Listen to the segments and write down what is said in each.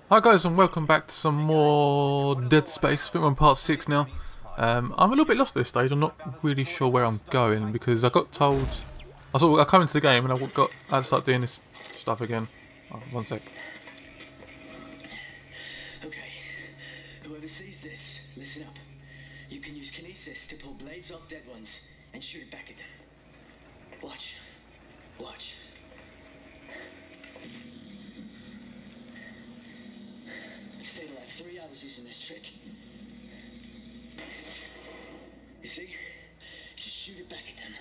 Hi guys and welcome back to some more Dead Space. I think we're on part 6 now. I'm a little bit lost at this stage. I'm not really sure where I'm going because I got told... I come into the game and I had to start doing this stuff again. Oh, one sec. Okay, whoever sees this, listen up. You can use kinesis to pull blades off dead ones and shoot it back at them. Watch. Watch. I stayed alive 3 hours using this trick. You see? Just shoot it back at them.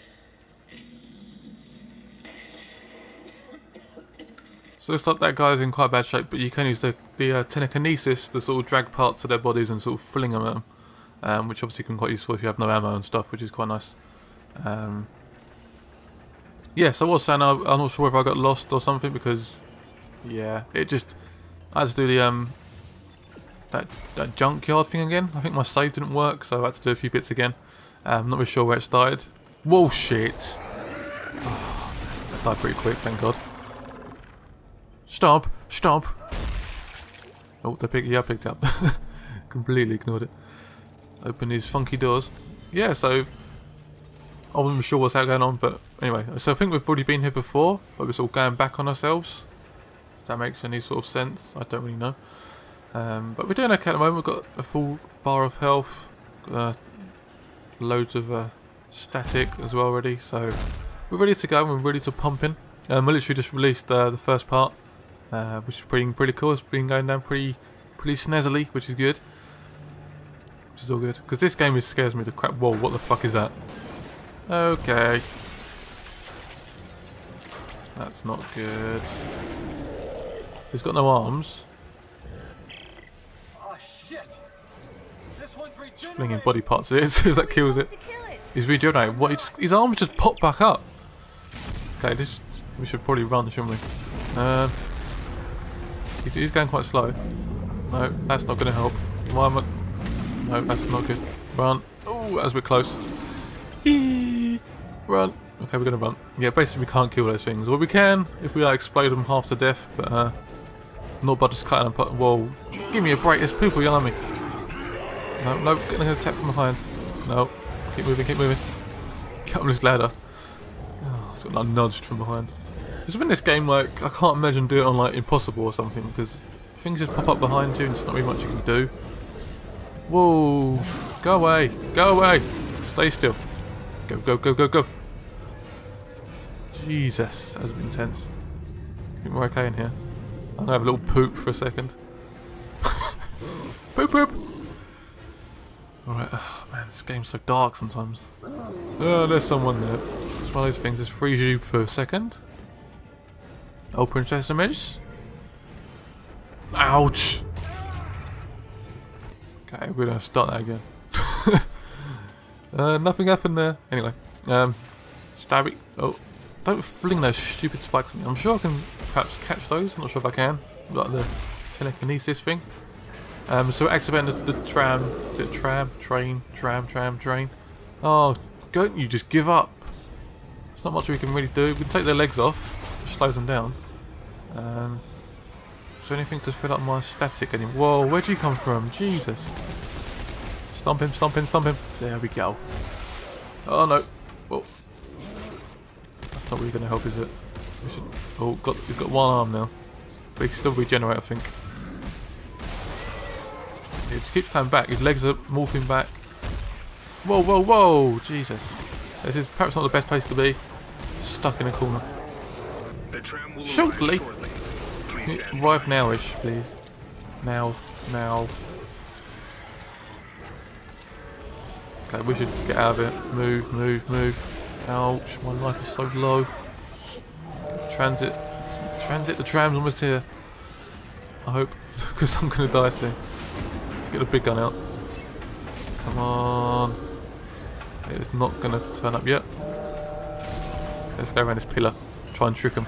So it looks like that guy's in quite bad shape, but you can use the telekinesis to sort of drag parts of their bodies and sort of fling them at them, which obviously can be quite useful if you have no ammo and stuff, which is quite nice. Yeah, so I was saying I'm not sure if I got lost or something because, yeah, I had to do the that junkyard thing again. I think my save didn't work, so I had to do a few bits again. I'm not really sure where it started. Whoa, shit! Oh, I died pretty quick, thank God. Stop! Stop! Oh, I picked up. Completely ignored it. Open these funky doors. Yeah, so I wasn't sure what's going on, but anyway. So I think we've already been here before, but we're sort of going back on ourselves. If that makes any sort of sense, I don't really know. But we're doing okay at the moment. We've got a full bar of health, loads of static as well already, so we're ready to go. We're ready to pump in. We literally just released the first part, which is pretty cool. It's been going down pretty snazzily, which is good. Which is all good because this game scares me to crap. Whoa, what the fuck is that? Okay, that's not good. He's got no arms. Oh shit! This one's Just flinging body parts at it, so that kills it. He's regenerating. What? His arms just pop back up. Okay, we should probably run, shouldn't we? He's going quite slow. No, that's not going to help. Why am I? No, that's not good. Run. Oh, as we're close. Eee. Run. Okay, we're going to run. Yeah, basically we can't kill those things. Well, we can if we explode them half to death, but not by just cutting them. Whoa! Give me a break. There's people yelling at me. No, getting an attack from behind. No, keep moving, keep moving. Get on this ladder. Oh, it's got like nudged from behind. Just when this game, like, I can't imagine doing it on like Impossible or something because things just pop up behind you and there's not really much you can do. Whoa! Go away! Go away! Stay still. Go, go, go, go, go. Jesus, that's been intense. I think we're okay in here. I'm gonna have a little poop for a second. Poop, poop! Alright, oh, man, this game's so dark sometimes. Oh, there's someone there. It's one of those things that frees you for a second. Oh, Princess Image. Ouch! Okay, we're gonna start that again. Nothing happened there. Anyway, stabby. Oh, don't fling those stupid spikes at me. I'm sure I can perhaps catch those. I'm not sure if I can. Like the telekinesis thing. So we're activating the tram. Is it tram? Train? Train? Oh, don't you just give up? There's not much we can really do. We can take their legs off, which slows them down. Is there anything to fill up my static anymore? Whoa, where'd you come from? Jesus. Stomp him, stomp him, stomp him. There we go. Oh no. Well, that's not really going to help, is it? We should. Oh, he's got one arm now. But he can still regenerate, I think. He just keeps coming back. His legs are morphing back. Whoa, whoa, whoa! Jesus. This is perhaps not the best place to be. Stuck in a corner. Shortly. Arrive nowish, please. Now. Okay, we should get out of it. Move. Ouch, my life is so low. Transit. The tram's almost here. I hope, because I'm going to die soon. Let's get a big gun out. Come on. It's not going to turn up yet. Let's go around this pillar. Try and trick him.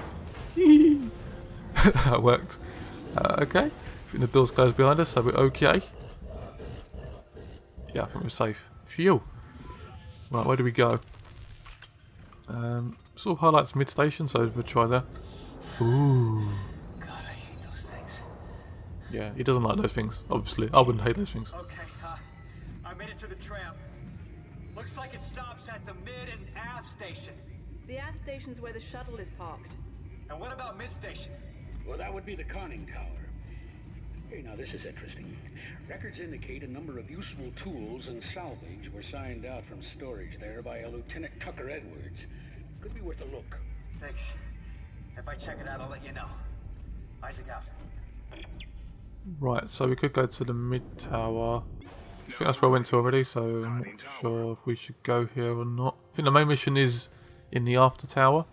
That worked. Okay. I think the door's closed behind us, so we're okay. Yeah, I think we're safe. Phew. Right, where do we go? Sort of highlights mid station, so we'll try that. Ooh. God, I hate those things. Yeah, he doesn't like those things, obviously. I wouldn't hate those things. Okay, I made it to the tram. Looks like it stops at the mid and aft station. The aft station's where the shuttle is parked. And what about mid station? Well, that would be the conning tower. Hey, now this is interesting. Records indicate a number of useful tools and salvage were signed out from storage there by a Lieutenant Tucker Edwards. Could be worth a look. Thanks. If I check it out, I'll let you know. Isaac out. Right, so we could go to the mid tower. I think that's where I went to already, so I'm not sure if we should go here or not. I think the main mission is in the after tower.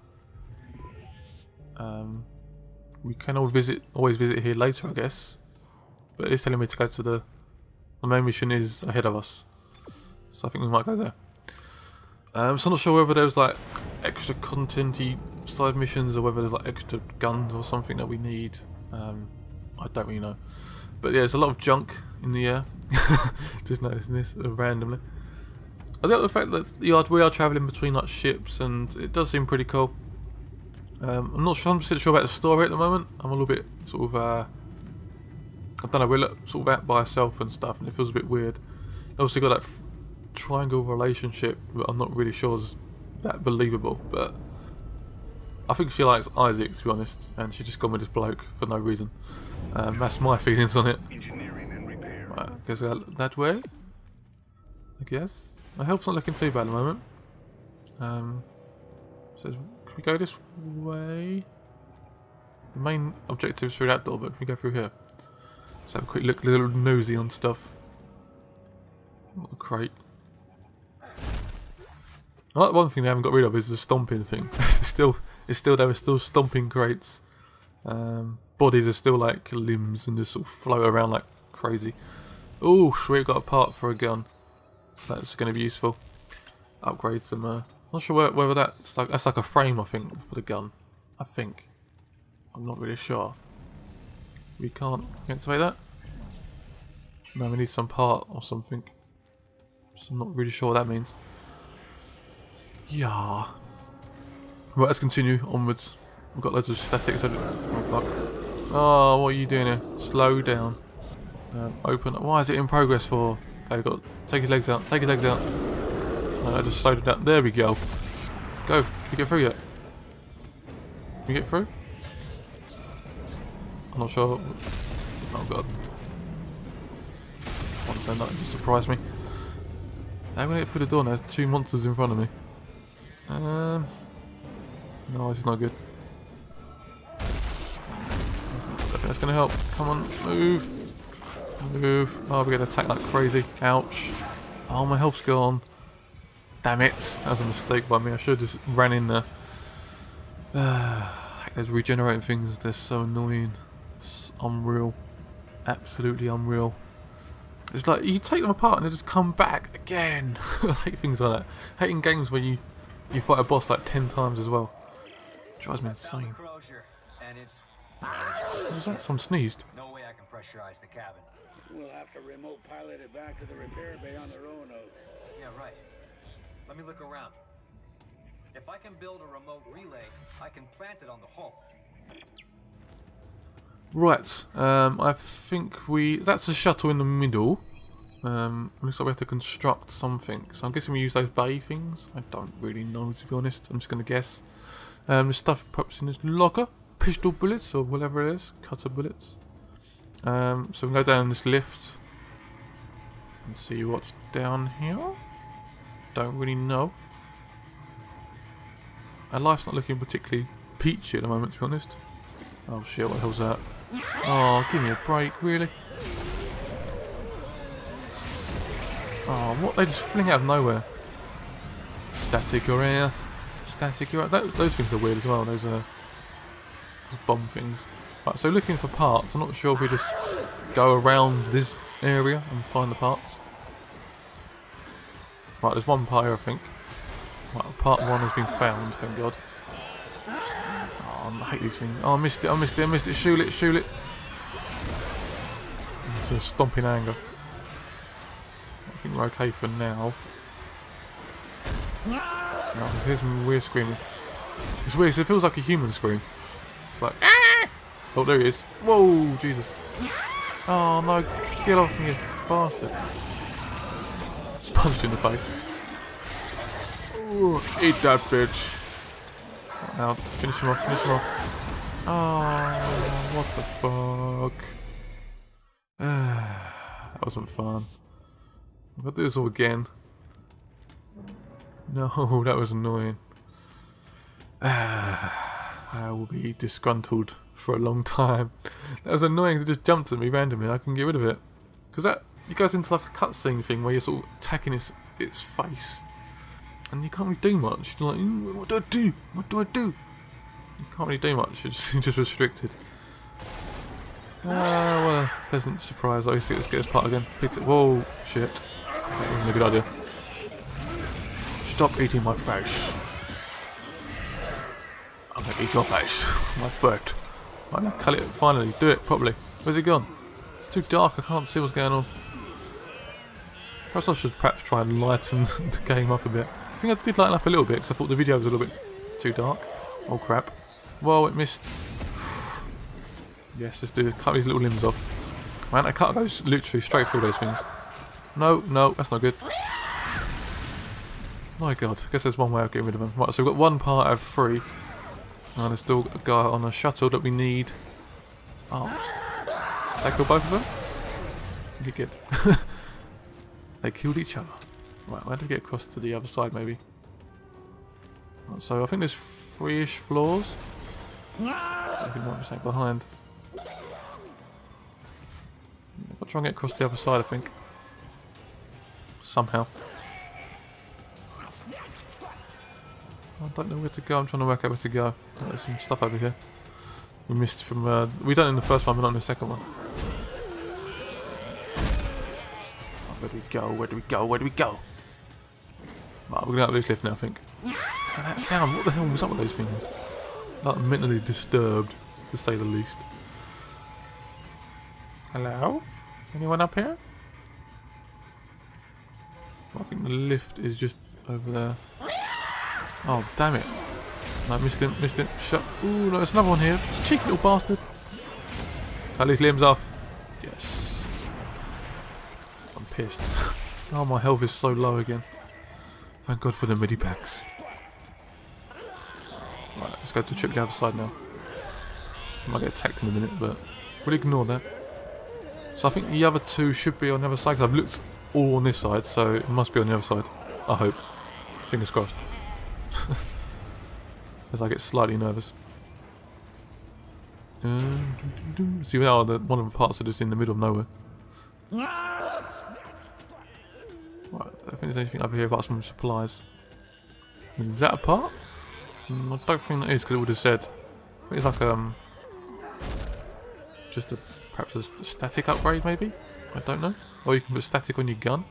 We can always visit here later, I guess. But it's telling me to go to the main mission is ahead of us, so I think we might go there. So I'm not sure whether there's like extra content-y side missions or whether there's like extra guns or something that we need. I don't really know. But yeah, there's a lot of junk in the air. Just noticing this randomly. I think the fact that we are travelling between like ships, and it does seem pretty cool. I'm not 100% sure about the story at the moment. I'm a little bit sort of I don't know, we're sort of out by ourselves and stuff, and it feels a bit weird. Also got that triangle relationship that I'm not really sure is that believable, but I think she likes Isaac, to be honest, and she just gone with this bloke for no reason. That's my feelings on it. Right, goes that way, I guess. My health's not looking too bad at the moment. So can we go this way? The main objective is through that door, but can we go through here? Let's have a quick look, little nosy on stuff. What a crate. I like one thing they haven't got rid of is the stomping thing. it's still there. We're still stomping crates. Bodies are still like limbs and just sort of float around like crazy. Oh, sweet! Got a part for a gun, so that's going to be useful. Upgrade some. Not sure whether that's like a frame, I think, for the gun. I think. I'm not really sure. We can't activate that. No, we need some part or something. So I'm not really sure what that means. Yeah. Right, let's continue onwards. We've got loads of statics. Oh fuck. Oh, what are you doing here? Slow down. Open. Why is it in progress for? Okay, got take his legs out. Take his legs out. I just slowed it down. There we go. Go. Can you get through yet? Can you get through? I'm not sure. Oh god. One turn that just surprised me. How can I get through the door now? There's two monsters in front of me. No, this is not good. That's going to help. Come on, move. Move. Oh, we're going to attack like crazy. Ouch. Oh, my health's gone. Damn it. That was a mistake by me. I should have just ran in there. Those regenerating things, they're so annoying. It's unreal. Absolutely unreal. It's like you take them apart and they just come back again. I hate things like that. Hating games where you fight a boss like 10 times as well. Drives me insane. What was that? Someone sneezed. No way I can pressurize the cabin. We'll have to remote pilot it back to the repair bay on the Roanoke. Yeah, right. Let me look around. If I can build a remote relay, I can plant it on the hull. Right, I think that's a shuttle in the middle. Looks like we have to construct something. So I'm guessing we use those bay things. I don't really know, to be honest. I'm just going to guess. The stuff perhaps in this locker. Pistol bullets or whatever it is. Cutter bullets. So we can go down this lift and see what's down here. Don't really know. Our life's not looking particularly peachy at the moment, to be honest. Oh shit, what the hell's that? Oh, give me a break, really? Oh, what? They just fling out of nowhere. Static or earth. Static or earth. Those things are weird as well. Those bomb things. Right, so looking for parts. I'm not sure if we just go around this area and find the parts. Right, there's one part here, I think. Right, part 1 has been found, thank God. Oh, I hate these things. Oh, I missed it. Shoot it. It's a stomping anger. I think we're okay for now. No, here's some weird screaming. It's weird, 'cause it feels like a human scream. It's like, ah! Oh, there he is. Whoa, Jesus. Oh no, get off me, you bastard. Just punched you in the face. Ooh, eat that bitch. Now, finish him off, finish him off. Oh, what the fuck. That wasn't fun. I've got to do this all again. No, that was annoying. I will be disgruntled for a long time. That was annoying to just jump at me randomly. I can get rid of it. Because that it goes into like a cutscene thing where you're sort of attacking its face. And you can't really do much. You're like, what do I do? What do I do? You can't really do much. You're just restricted. Well, a pleasant surprise. Let's get this part again. Pizza. Whoa, shit. That wasn't a good idea. Stop eating my face. I'm gonna eat your face. My foot. Right, now cut it. Finally, do it properly. Where's it gone? It's too dark. I can't see what's going on. Perhaps I should try and lighten the game up a bit. I think I did lighten up a little bit because I thought the video was a little bit too dark. Oh crap. Whoa, it missed. Yes, let's do it. Cut these little limbs off. Man, I cut those literally straight through those things. No, no, that's not good. My god, I guess there's one way of getting rid of them. Right, so we've got one part out of 3. And there's still a guy on a shuttle that we need. Oh. Did they kill both of them? Good. They killed each other. Right, where do we get across to the other side maybe? Right, so I think there's 3-ish floors. I think might be something behind. I've got to try and get across the other side, I think. Somehow. I don't know where to go. I'm trying to work out where to go. There's some stuff over here. We missed from... we done it in the first one, but not in the second one. Oh, where do we go? Where do we go? Where do we go? Right, we're going to have this lift now, I think. And that sound, what the hell was up with those things? Like mentally disturbed, to say the least. Hello? Anyone up here? I think the lift is just over there. Oh, damn it. No, missed him, shut. Ooh, no, there's another one here. Cheeky little bastard. Cut his limbs off. Yes. I'm pissed. Oh, my health is so low again. Thank God for the midi packs. Right, let's go to the trip to the other side now. I might get attacked in a minute, but we'll ignore that. So I think the other 2 should be on the other side, because I've looked all on this side, so it must be on the other side. I hope. Fingers crossed. As I get slightly nervous. See now one of the parts are just in the middle of nowhere. Right, I don't think there's anything over here apart from supplies. Is that a part? I don't think that is, because it would have said. I think it's like just perhaps a static upgrade maybe? I don't know. Or you can put static on your gun.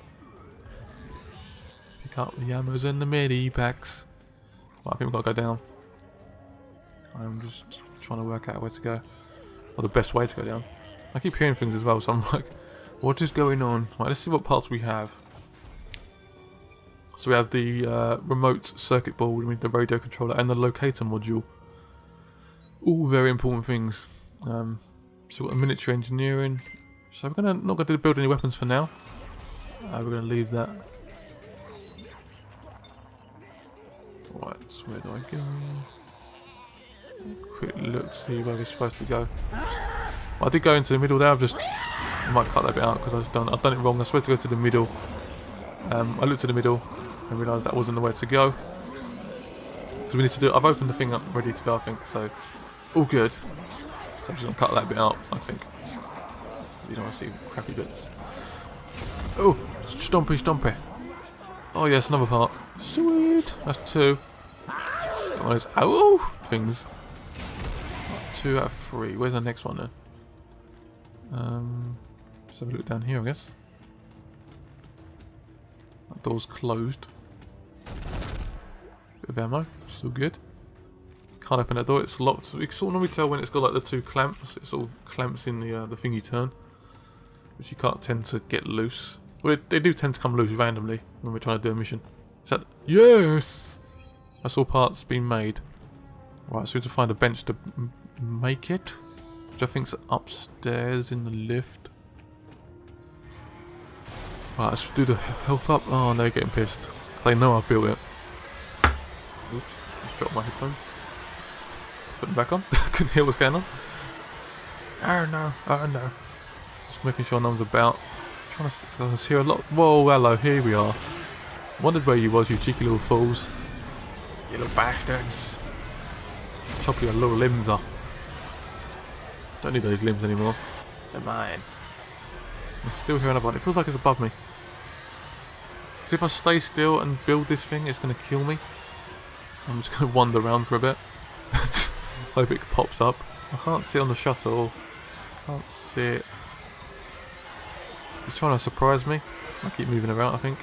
Pick up the ammos and the midi packs. Well, I think we've got to go down. I'm just trying to work out where to go. Or the best way to go down. I keep hearing things as well, so I'm like, what is going on? Right, let's see what parts we have. So we have the remote circuit board, we need the radio controller, and the locator module. All very important things. So we've got the miniature engineering. So we're not going to build any weapons for now. We're going to leave that. Right, so where do I go? Quick look, see where we're supposed to go. Well, I did go into the middle there. I might cut that bit out because I've done it wrong. I was supposed to go to the middle. I looked at the middle and realised that wasn't the way to go. Because we need to do. I've opened the thing up, ready to go. I think so. All good. So I'm just gonna cut that bit out. I think. You don't want to see crappy bits. Oh, stompy. Oh yes, another part. Sweet. That's 2. Got one of those ow things. 2 out of 3. Where's the next one then? Let's have a look down here, I guess. That door's closed. Bit of ammo, still good. Can't open that door, it's locked. You can sort of normally tell when it's got like the 2 clamps. It sort of clamps in the thing you turn, which you can't tend to get loose. Well, they do tend to come loose randomly when we're trying to do a mission. Is that... Yes! That's all parts being made. Right, so we have to find a bench to make it. which I think's upstairs in the lift. Right, let's do the health up. Oh, they're getting pissed. They know I built it. Oops, just dropped my headphones. Put them back on. Couldn't hear what's going on. Oh no, oh no. Just making sure no one's about. Trying to hear a lot. Whoa, hello, here we are. Wondered where you was, you cheeky little fools. You little bastards. Chop your little limbs off. Don't need those limbs anymore. They're mine. I'm still hearing about it. It feels like it's above me. Because if I stay still and build this thing, it's going to kill me. So I'm just going to wander around for a bit. Hope it pops up. I can't see it on the shuttle. Can't see it. He's trying to surprise me. I keep moving around, I think.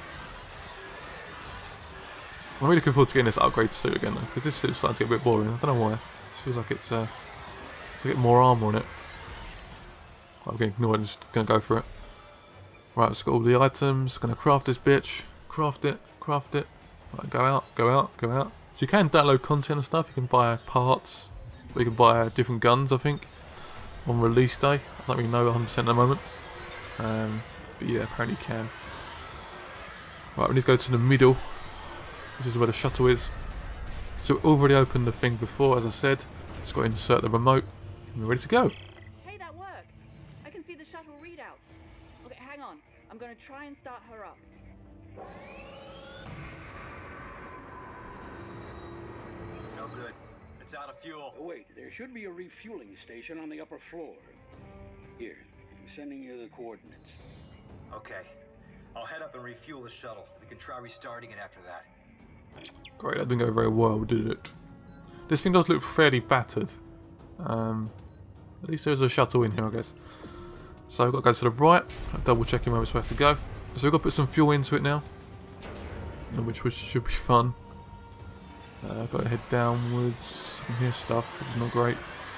I'm really looking forward to getting this upgrade suit again though, because this suit's starting to get a bit boring. I don't know why. It feels like it's I get more armour on it. I'm going to ignore it and just going to go for it. Right, let's got all the items. Going to craft this bitch. Craft it. Craft it. Right, go out. Go out. Go out. So you can download content and stuff. You can buy parts. Or you can buy different guns, I think, on release day. I don't really know 100% at the moment. But yeah, apparently you can. Right, we need to go to the middle. This is where the shuttle is. So we already opened the thing before, as I said. Just got to insert the remote. And we're ready to go. Hey, that worked. I can see the shuttle readouts. Okay, hang on. I'm going to try and start her up. No good. It's out of fuel. Oh, wait, there should be a refueling station on the upper floor. Here, I'm sending you the coordinates. Okay. I'll head up and refuel the shuttle. We can try restarting it after that. Great, that didn't go very well, did it? This thing does look fairly battered. At least there's a shuttle in here, I guess. So we've got to go to the right, double checking where we're supposed to go. So we've got to put some fuel into it now, which should be fun. Got to head downwards. I can hear stuff, which is not great.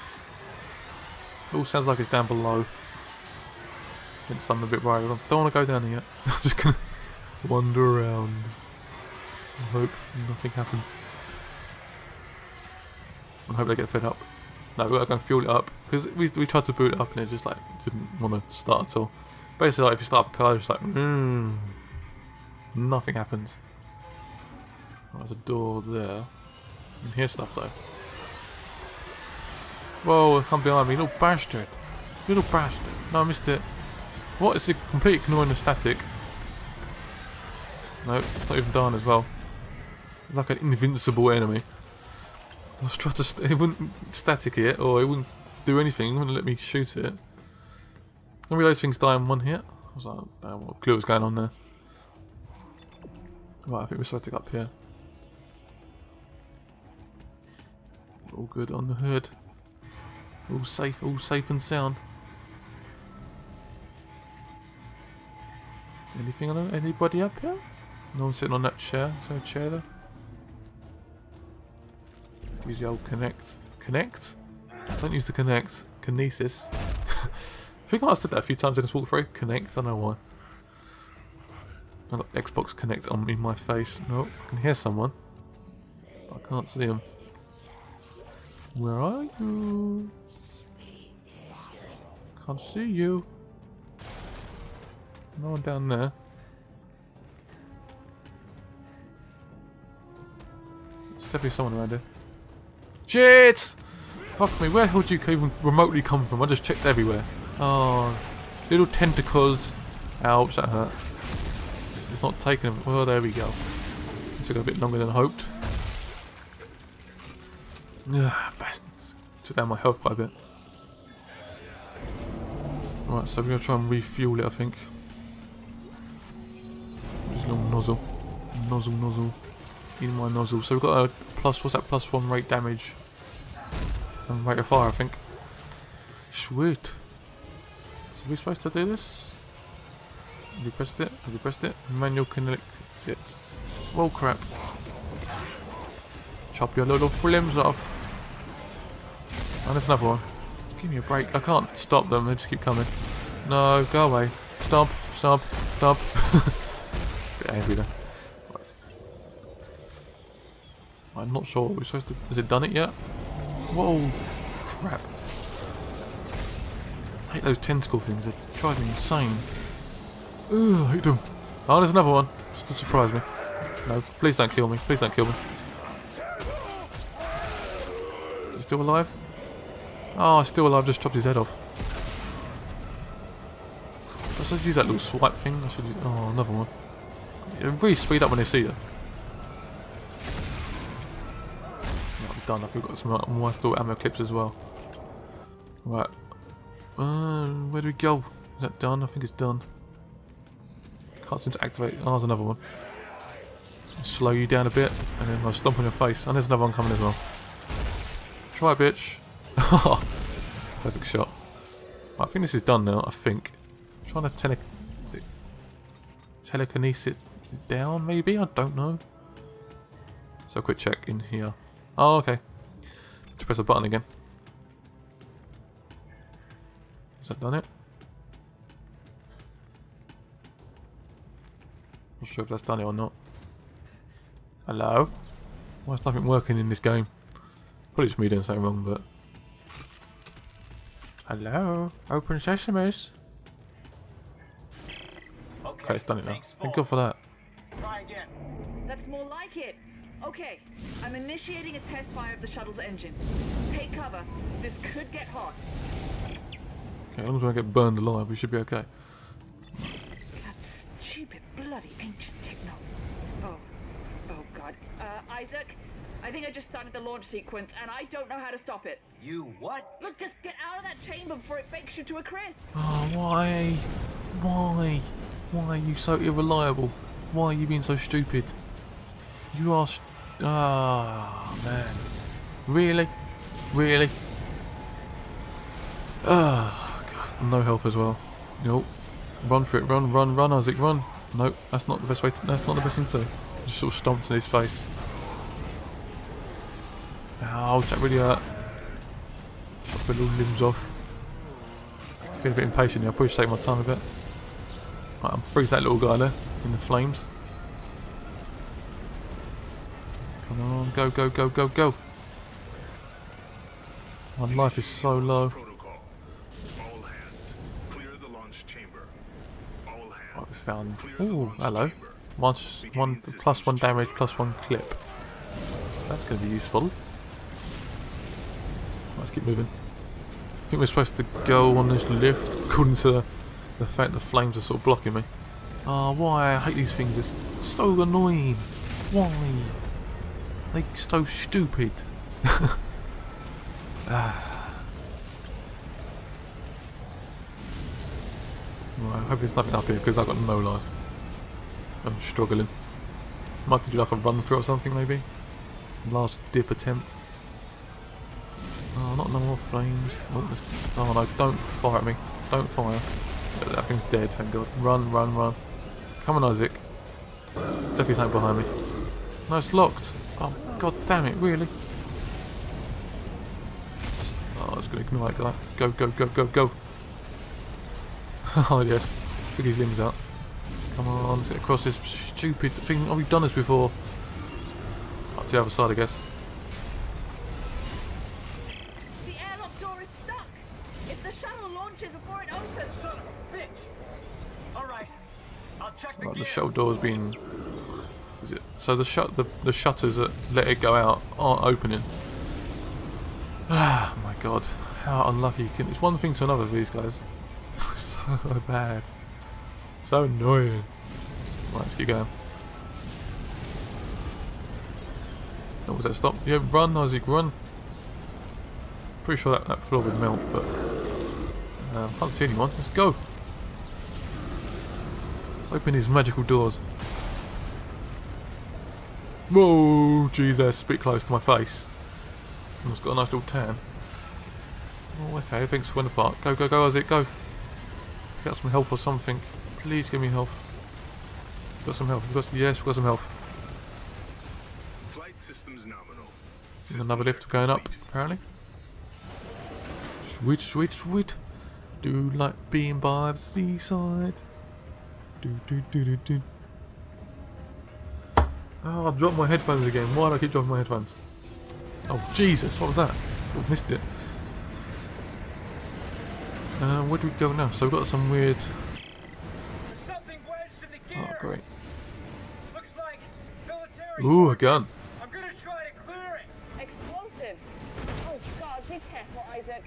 It all sounds like it's down below. It's something a bit right. I don't want to go down here yet. I'm just going to wander around. I hope nothing happens. I hope they get fed up. No, we've got to go and fuel it up. Because we tried to boot it up and it just like didn't want to start at all. Basically, like, if you start up a car, it's like, nothing happens. Oh, there's a door there. You can hear stuff though. Whoa, come behind me, little bastard. Little bastard. No, I missed it. What? Is it completely ignoring the static? No, it's not even done as well. It's like an invincible enemy. I was trying to it wouldn't static it, or it wouldn't do anything. It wouldn't let me shoot it. I realised things die in one hit. I was like, damn, what clue was going on there? Right, I think we're supposed to go up here. All good on the hood. All safe and sound. Anything on anybody up here? No one sitting on that chair. Is there a chair there? Use the old connect. Connect? Don't use the connect. Kinesis. I think I must have said that a few times in this walkthrough. Connect. I don't know why. I've got Xbox Connect on in my face. No, I can hear someone. But I can't see them. Where are you? Can't see you. No one down there. There's definitely someone around here. Shit! Fuck me, where the hell did you even remotely come from? I just checked everywhere. Oh, little tentacles. Ouch, that hurt. It's not taking them. Well, there we go. It took a bit longer than I hoped. Ugh, bastards. Took down my health quite a bit. Right, so we're going to try and refuel it, I think. Just a little nozzle. Nozzle. In my nozzle. So we've got a plus, what's that, +1 rate damage. And rate of fire, I think. Sweet. So are we supposed to do this? Have we pressed it? Have we pressed it? Manual connect it. Oh crap. Chop your little limbs off. Oh, there's another one. Just give me a break. I can't stop them, they just keep coming. No, go away. Stomp. Bit angry there. Right. I'm not sure what we're supposed to... Has it done it yet? Whoa. Crap. I hate those tentacle things, they drive me insane. Ugh, I hate them. Oh, there's another one, just to surprise me. No, please don't kill me, please don't kill me. Is he still alive? Oh, he's still alive, just chopped his head off. I should use that little swipe thing, I should use, oh, another one. It really speed up when they see you. I'm done, I think I've got some nice little ammo clips as well. Right. Where do we go? Is that done? I think it's done. Can't seem to activate. Oh, there's another one. Slow you down a bit, and then I'll stomp on your face. And there's another one coming as well. Try it, bitch. Perfect shot. Right, I think this is done now, I think. I'm trying to is it telekinesis down, maybe? I don't know. So quick check in here. Oh, okay. To press a button again. Has that done it? Not sure if that's done it or not. Hello? Why is nothing working in this game? Probably just me doing something wrong, but... Hello? Open sesames. Okay, it's done it now. Thank God for that. Try again. That's more like it. Okay, I'm initiating a test fire of the shuttle's engine. Take cover. This could get hot. Okay, as long as we don't get burned alive, we should be okay. That stupid, bloody ancient techno. Oh God. Isaac, I think I just started the launch sequence, and I don't know how to stop it. You what? Look, just get out of that chamber before it bakes you to a crisp. Oh, why? Why? Why are you so irreliable? Why are you being so stupid? You are... Ah, man. Really? Really? Ah, God. No health as well. Nope. Run for it. Run, run, run, Isaac, run. Nope. That's not the best way to... That's not the best thing to do. Just sort of stomps in his face. Ouch, that really hurt. Chop the little limbs off. Getting a bit impatient here. I'll probably take my time a bit. Right, I'm freeze that little guy there in the flames. Come on, go, go, go, go, go. My life is so low. Right, we found... Ooh, hello. One plus 1 damage, plus 1 clip. That's going to be useful. Let's keep moving. I think we're supposed to go on this lift, according to the fact the flames are sort of blocking me. Oh, why? I hate these things. It's so annoying. Why? They're so stupid. Right, I hope there's nothing up here because I've got no life. I'm struggling. Might have to do like a run through or something maybe. Last dip attempt. Oh, not no more flames. Oh no, don't fire at me. Don't fire. That thing's dead, thank God. Run, run, run. Come on, Isaac. Definitely something behind me. No, it's locked. Oh, God damn it, really? Oh, it's going to ignite that guy. Go, go, go, go, go. Oh, yes. Took his limbs out. Come on, let's get across this stupid thing. Oh, we've done this before. Up to the other side, I guess. The airlock door is stuck. If the shuttle launches before it opens... Son of a bitch! Alright, I'll check the Right, the gears. shuttle door's been... Is it? So the shutters that let it go out aren't opening. Ah, my God. How unlucky you can... It's one thing to another with these guys. So bad. So annoying. Right, let's keep going. Oh, was that stop? Yeah, run, Isaac, run. Pretty sure that floor would melt, but can't see anyone. Let's go. Let's open these magical doors. Whoa, Jesus, a bit close to my face. Almost got a nice little tan. Oh, okay, everything's falling apart. Go, go, go, Isaac, go. Get some help or something. Please give me health. Got some health. Yes, we've got some health. Flight systems nominal. And another lift going up, apparently. Sweet, sweet, sweet. Do like being by the seaside. Do, do, do, do, do. Oh, I've dropped my headphones again. Why do I keep dropping my headphones? Oh, Jesus, what was that? I've missed it. Where do we go now? So we've got some weird... Something wedged in the Oh, gear. great. Looks like military. Ooh, a gun. I'm gonna try to clear it. Explosives! Oh God, be careful, Isaac.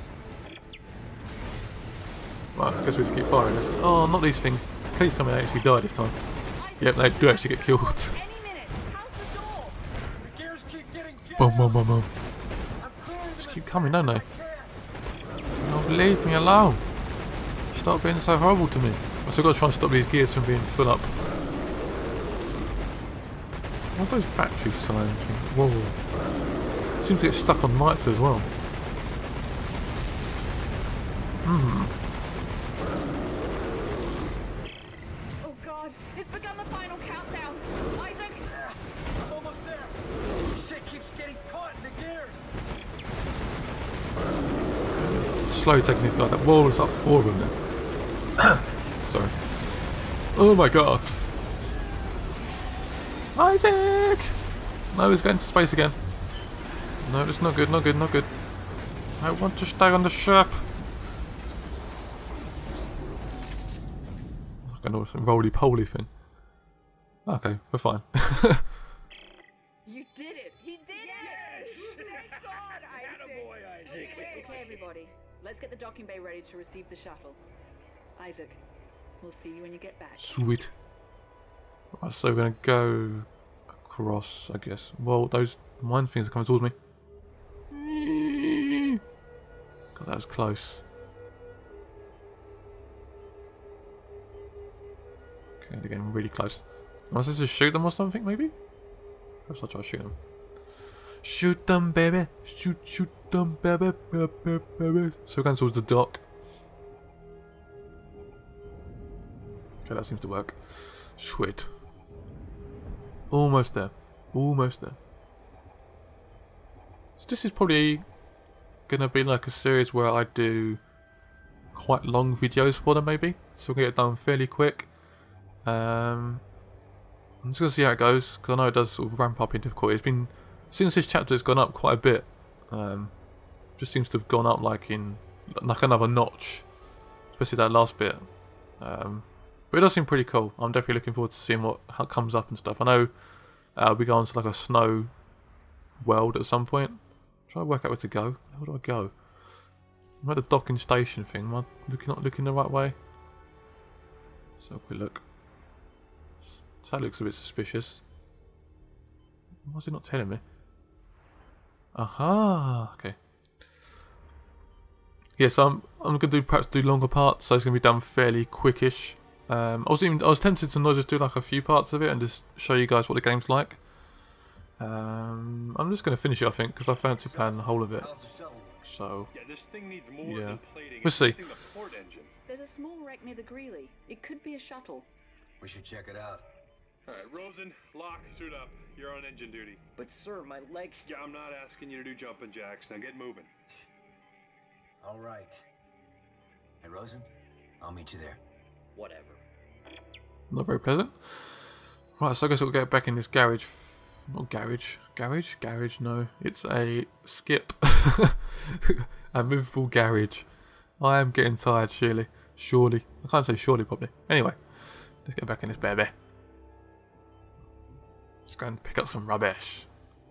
Well, I guess we just keep firing this. Oh, not these things. Please tell me they actually die this time. Yep, they do actually get killed. Any minute. How's the door? The gears keep getting jammed. Boom, boom, boom, boom. I'm clearing Just them keep as coming, fast don't as they? I can. Oh, leave me alone. Stop being so horrible to me. I've still got to try and stop these gears from being full up. What's those battery signs thing? Whoa. Seems to get stuck on lights as well. Oh God, it's begun the final countdown. Isaac! I'm almost there. Shit keeps getting caught in the gears. Slowly taking these guys out. Whoa, there's like 4 of them now. Sorry. Oh my god. Isaac! No, he's going to space again. No, it's not good, not good, not good. I want to stay on the ship. Like a roly-poly thing. Okay, we're fine. You did it! He did it! Thank God, Isaac! Attaboy, Isaac. Okay, everybody. Let's get the docking bay ready to receive the shuttle. Isaac, we'll see you when you get back. Sweet. Right, so we're going to go across, I guess. Well, those mine things are coming towards me. God, that was close. Okay, they're getting really close. Am I supposed to shoot them or something, maybe? Perhaps I'll try to shoot them. Shoot them, baby! Shoot them, baby, baby, baby. So we're going towards the dock. Okay, that seems to work. Sweet. Almost there. Almost there. So this is probably going to be like a series where I do quite long videos for them maybe. So we'll get it done fairly quick. I'm just going to see how it goes, because I know it does sort of ramp up in difficulty. It's been, since this chapter has gone up quite a bit. Just seems to have gone up like in like another notch. Especially that last bit. But it does seem pretty cool. I'm definitely looking forward to seeing how it comes up and stuff. I know we go on to like a snow world at some point. I'm trying to work out where to go. Where do I go? I'm at the docking station thing. Am I not looking the right way? So a quick look. So that looks a bit suspicious. Why is it not telling me? Aha! Okay. Yeah, so I'm gonna perhaps do longer parts, so it's gonna be done fairly quickish. I was tempted to not just do like a few parts of it and just show you guys what the game's like. I'm just gonna finish it, I think, because I fancy playing the whole of it. How's the shuttle? So Yeah, this thing needs more Yeah. than plating. We'll see. It's missing the port engine. There's a small wreck near the Greeley. It could be a shuttle. We should check it out. All right, Rosen, lock, suit up. You're on engine duty. But sir, my legs. Yeah, I'm not asking you to do jumping jacks. Now get moving. All right. Hey, Rosen, I'll meet you there. Whatever. not very pleasant. Right, so I guess we'll get back in this garage. Not garage. Garage? Garage, no. It's a skip. A movable garage. I am getting tired, surely. Surely. I can't say surely, probably. Anyway, let's get back in this baby. Let's go and pick up some rubbish.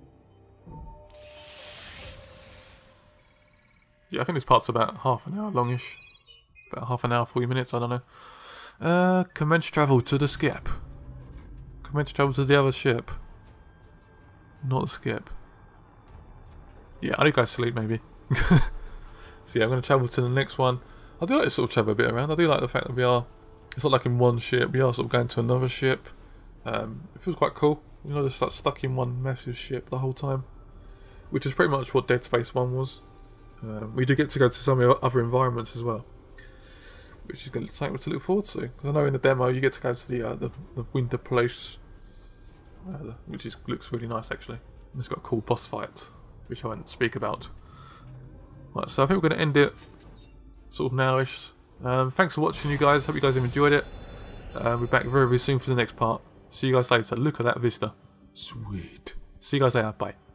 Yeah, I think this part's about half an hour longish. About half an hour, 40 minutes, I don't know. Commence travel to the skip. Commence travel to the other ship. Not the skip. Yeah, I need to go sleep maybe. So yeah, I'm going to travel to the next one. I do like to sort of travel a bit around. I do like the fact that we are, it's not like in one ship, we are sort of going to another ship. It feels quite cool. You know, just like stuck in one massive ship the whole time. Which is pretty much what Dead Space 1 was. We do get to go to some other environments as well. Which is something to look forward to. I know in the demo you get to go to the winter place. Which looks really nice actually. And it's got a cool boss fight. Which I won't speak about. Right, so I think we're going to end it sort of nowish. Thanks for watching, you guys. Hope you guys have enjoyed it. We're back very, very soon for the next part. See you guys later. Look at that vista. Sweet. See you guys later. Bye.